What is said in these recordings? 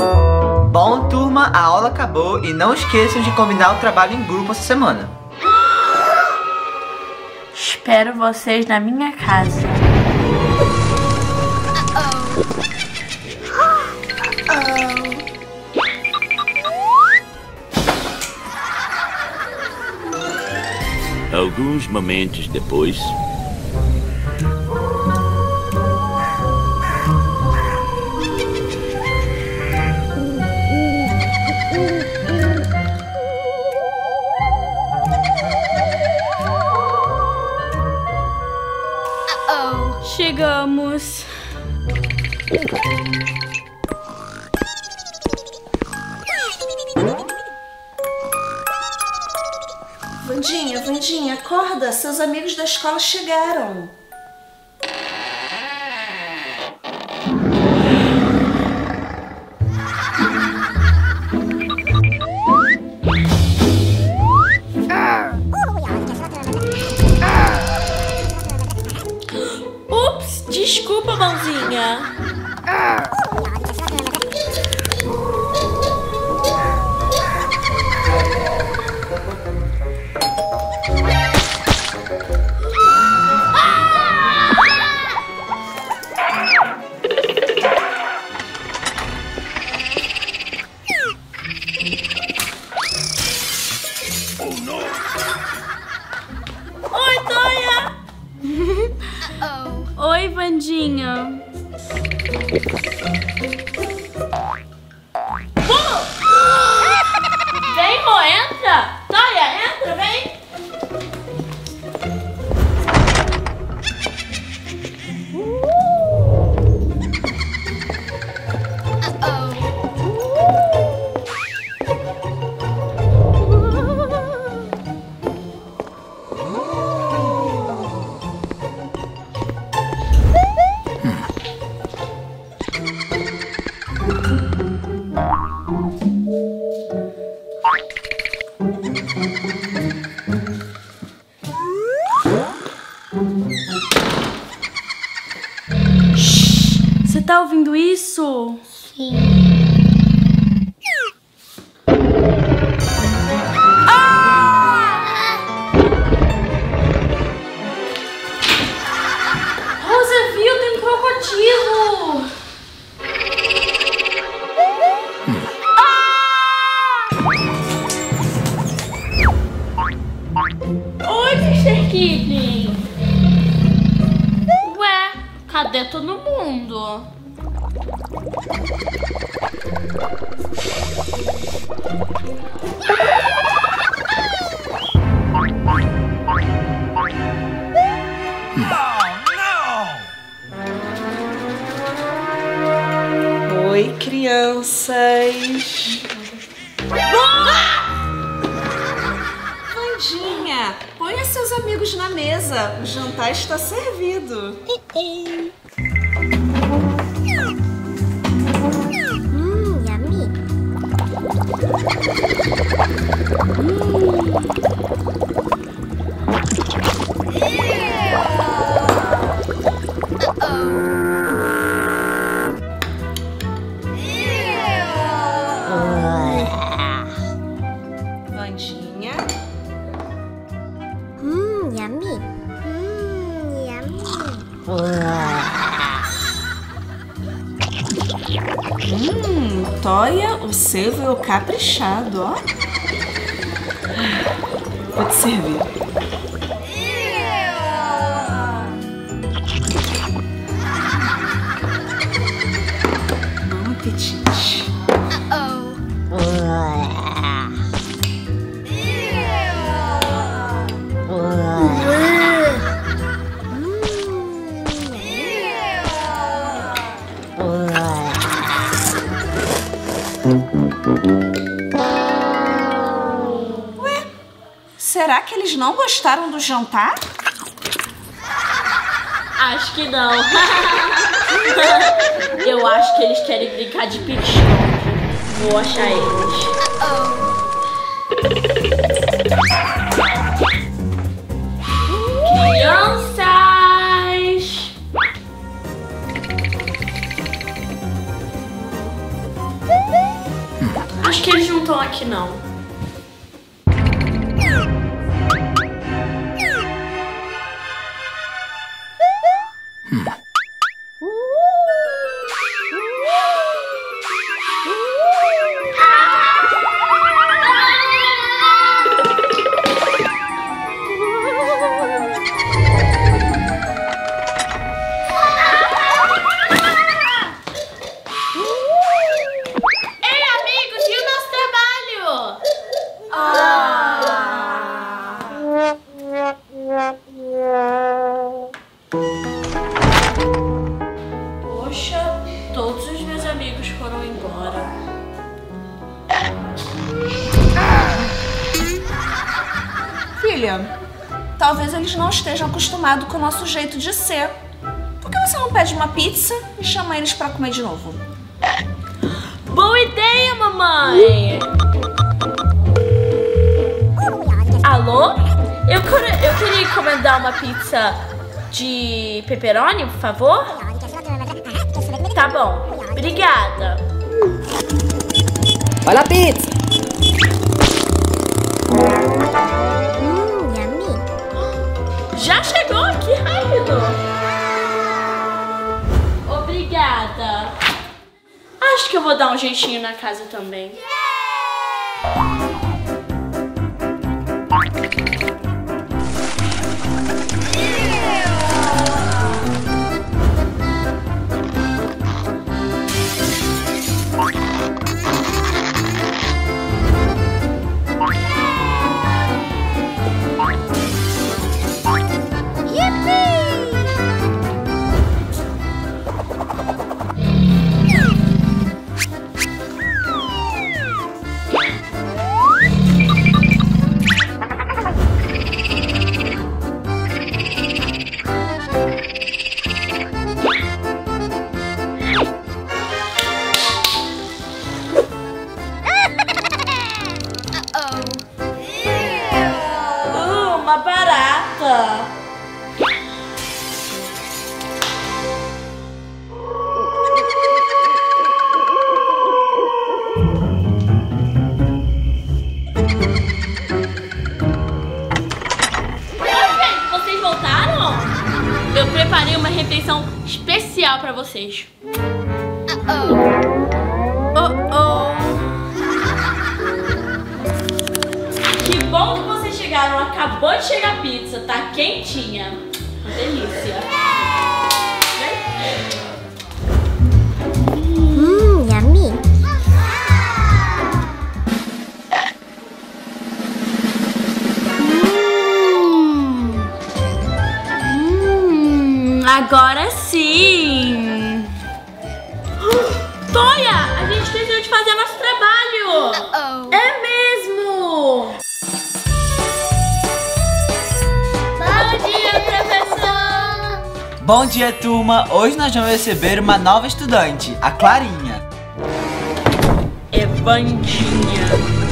Bom, turma, a aula acabou e não esqueçam de combinar o trabalho em grupo essa semana. Espero vocês na minha casa. Alguns momentos depois... Chegamos. Vandinha, acorda! Seus amigos da escola chegaram. Ups, desculpa, mãozinha. Oi, Toia! Oi, Vandinha. Vem, Rô, entra! Toia, entra, vem! Você tá ouvindo isso? Sim. Rosa viu, tem um crocodilo! Oi, Mr. Kipling! Ué, cadê todo mundo? Oi, crianças. Vandinha, ponha seus amigos na mesa. O jantar está servido. Yummy. Vandinha. Yummy. Yummy. Toia, o seu veio caprichado, ó. Vou te servir. Bom apetite. Ué, será que eles não gostaram do jantar? Acho que não. Eu acho que eles querem brincar de pique-esconde. Vou achar eles. Crianças! estão aqui não. Poxa, todos os meus amigos foram embora. Filha, talvez eles não estejam acostumados com o nosso jeito de ser. Por que você não pede uma pizza e chama eles pra comer de novo? Boa ideia, mamãe! Alô? Eu queria encomendar uma pizza de pepperoni, por favor? Tá bom, obrigada. Olha a pizza! Yummy. Já chegou? Que rápido! Obrigada. Acho que eu vou dar um jeitinho na casa também. Uma barata. Vocês voltaram? Eu preparei uma refeição especial para vocês. Que bom que vocês chegaram. Acabou de chegar a pizza, tá quentinha. Uma delícia. Yummy. Agora sim! Toia, a gente esqueceu de fazer nosso trabalho! É mesmo! Bom dia, professor! Bom dia, turma! Hoje nós vamos receber uma nova estudante, a Clarinha. Evandinha.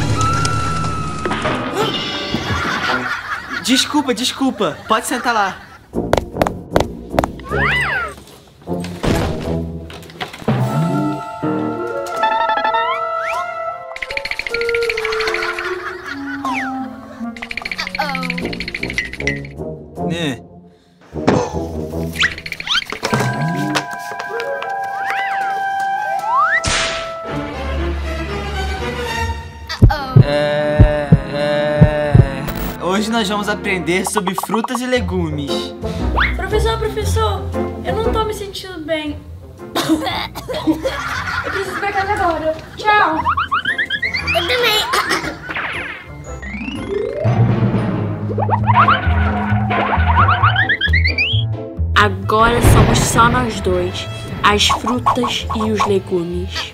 Desculpa. Pode sentar lá. Né? Hoje nós vamos aprender sobre frutas e legumes. Professor, eu não tô me sentindo bem. Eu preciso ir pra casa agora. Tchau. Eu também. Agora somos só nós dois, as frutas e os legumes.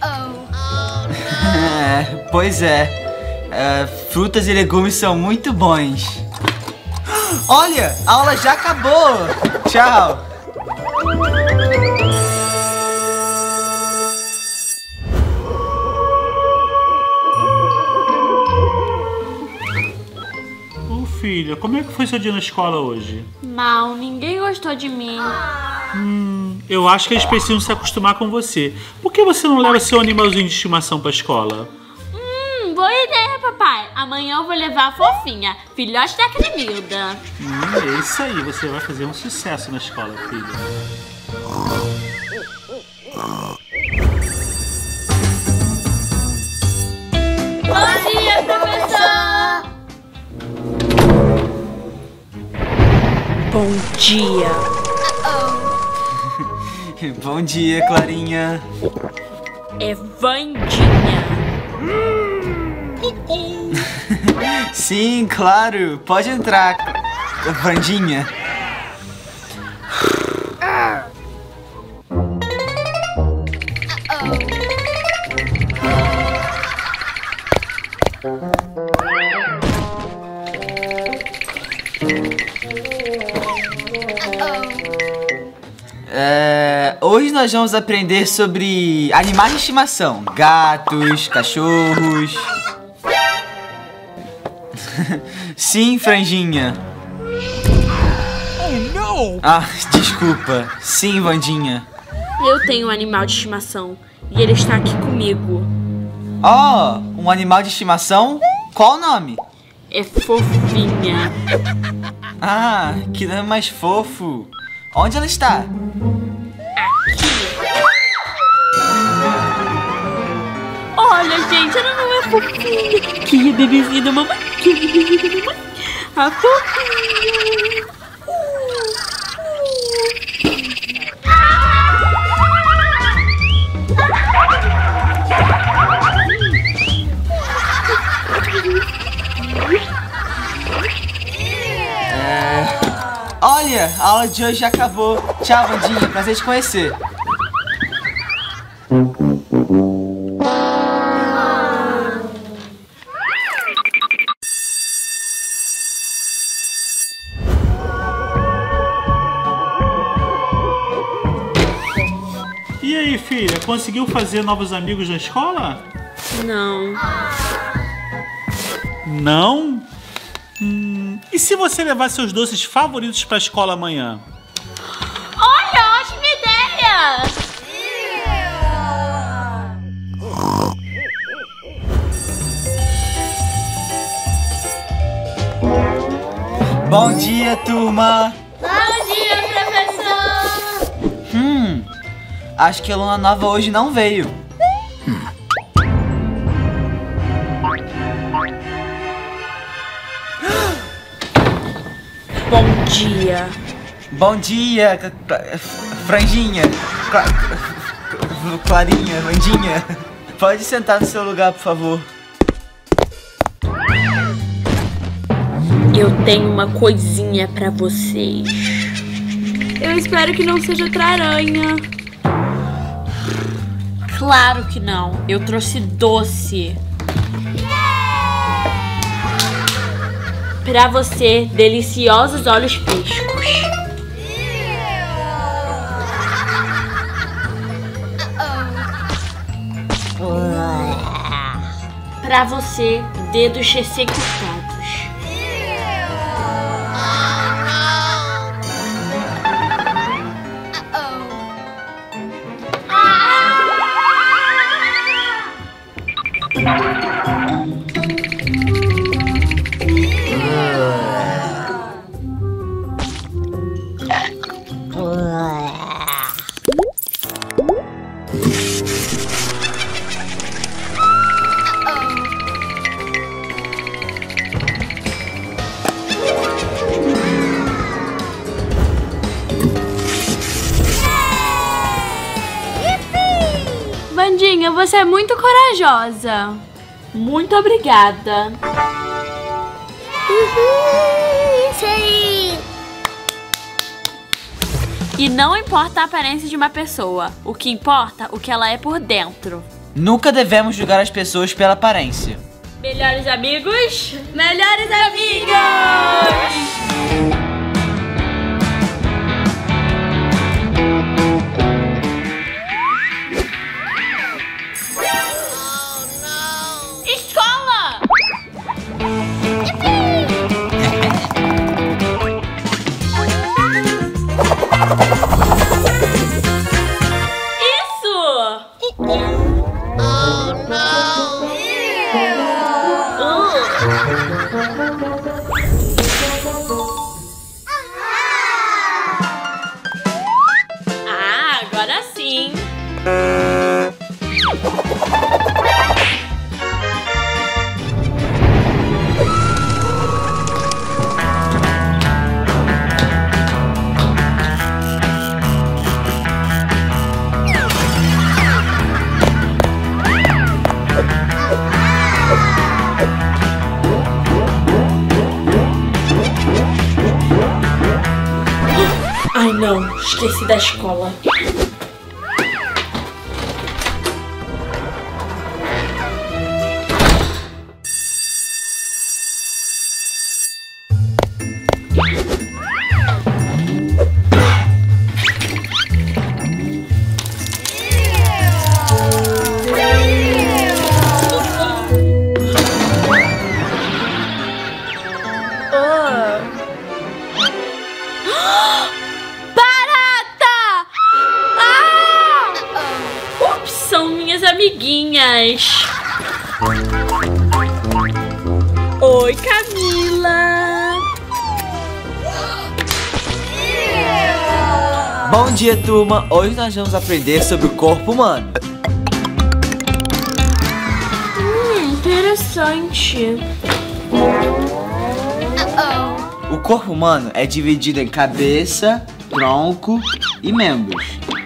Pois é. Frutas e legumes são muito bons. Olha, a aula já acabou. Tchau. Ô filha, como é que foi seu dia na escola hoje? Mal, ninguém gostou de mim. Eu acho que eles precisam se acostumar com você. Por que você não leva seu animalzinho de estimação pra escola? Vou Boa ideia, papai. Amanhã eu vou levar a Fofinha, filhote da Cremilda. É isso aí, você vai fazer um sucesso na escola, filha. Bom dia, professor! Bom dia. Bom dia, Clarinha. É Vandinha. Sim, claro. Pode entrar, Vandinha. Hoje nós vamos aprender sobre animais de estimação. Gatos, cachorros. Sim, Franjinha. Oh, não! Ah, desculpa. Sim, Vandinha. Eu tenho um animal de estimação e ele está aqui comigo. Oh, um animal de estimação? Qual o nome? É Fofinha. Ah, que nome mais fofo. Onde ela está? Olha, gente, ela não é fofinha. Que bebezinha da mamãe. Que bebezinha da mamãe. A Fofinha. Olha, a aula de hoje já acabou. Tchau, Vandinha. Prazer te conhecer. E aí, filha, conseguiu fazer novos amigos na escola? Não. Não? E se você levar seus doces favoritos pra escola amanhã? Olha, ótima ideia! Bom dia, turma. Bom dia, professor! Acho que a aluna nova hoje não veio. Bom dia. Bom dia, Franjinha. Clarinha, Vandinha. Pode sentar no seu lugar, por favor. Eu tenho uma coisinha pra vocês. Eu espero que não seja outra aranha. Claro que não. Eu trouxe doce. Pra você, deliciosos olhos frescos. Pra você, dedos recém-cortados. Vandinha, você é muito corajosa. Muito obrigada. Isso aí. E não importa a aparência de uma pessoa. O que importa, o que ela é por dentro. Nunca devemos julgar as pessoas pela aparência. Melhores amigos? Melhores amigos! Escola! Isso! Oh, não. Ai não, esqueci da escola. Amiguinhas. Oi, Camila. Bom dia, turma. Hoje nós vamos aprender sobre o corpo humano. Interessante. O corpo humano é dividido em cabeça, tronco e membros.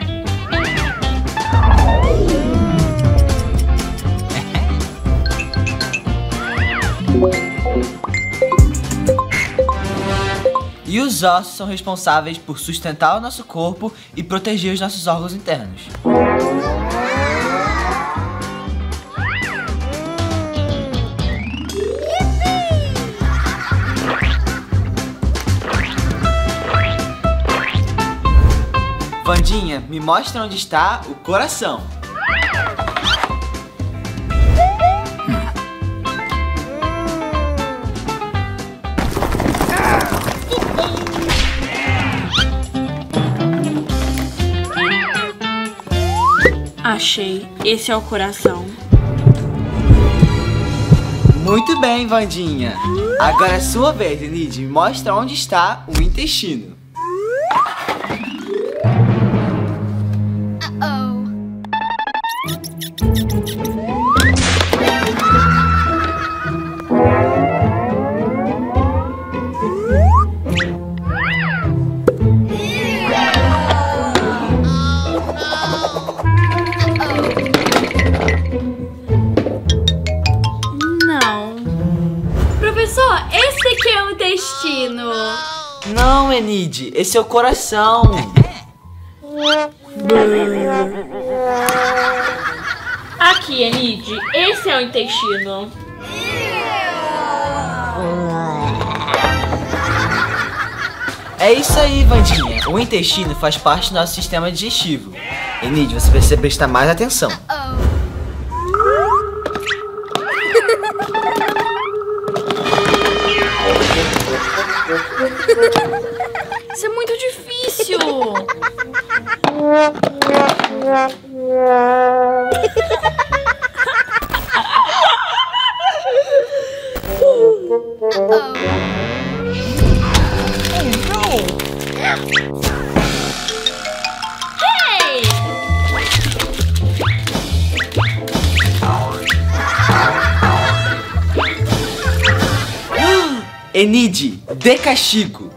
E os ossos são responsáveis por sustentar o nosso corpo e proteger os nossos órgãos internos. Vandinha, me mostra onde está o coração. Achei. Esse é o coração. Muito bem, Vandinha. Agora é sua vez, Enid. Me mostra onde está o intestino. Professor, esse aqui é o intestino. Não, Enid, esse é o coração. Aqui, Enid, esse é o intestino. É isso aí, Vandinha. O intestino faz parte do nosso sistema digestivo. Enid, você precisa prestar mais atenção. Isso é muito difícil. Hey! Enid, dê castigo.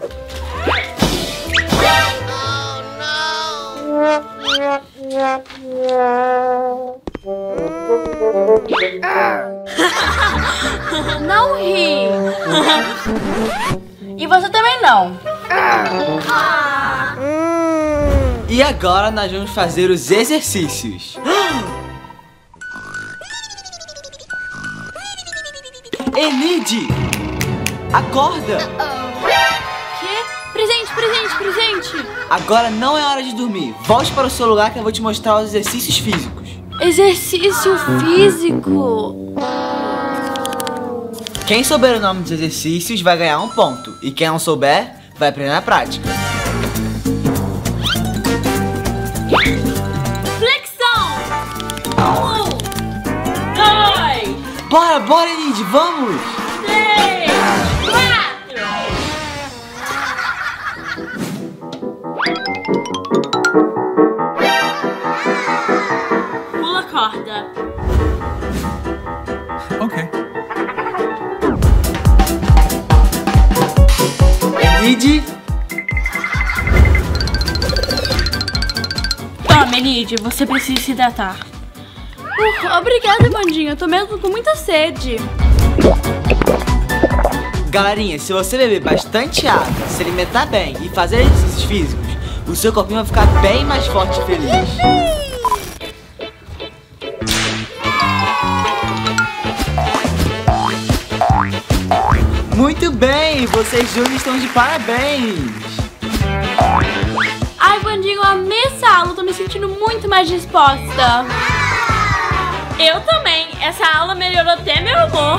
Não ri. E você também não. E agora nós vamos fazer os exercícios. Enid, acorda. Quê? Presente, presente, presente. Agora não é hora de dormir. Volte para o seu lugar que eu vou te mostrar os exercícios físicos. Exercício físico. Quem souber o nome dos exercícios vai ganhar 1 ponto. E quem não souber, vai aprender na prática. Flexão. 1, 2, Bora, bora, Enid, vamos! 3, 4. corda. Okay. Enid, Toma, Enid, você precisa se hidratar. Obrigada, Vandinha. Eu tô mesmo com muita sede. galerinha, se você beber bastante água, se alimentar bem e fazer exercícios físicos, o seu corpinho vai ficar bem mais forte e feliz. Muito bem, vocês dois estão de parabéns. Ai, Vandinha, eu amei essa aula. Tô me sentindo muito mais disposta. Eu também. Essa aula melhorou até meu humor.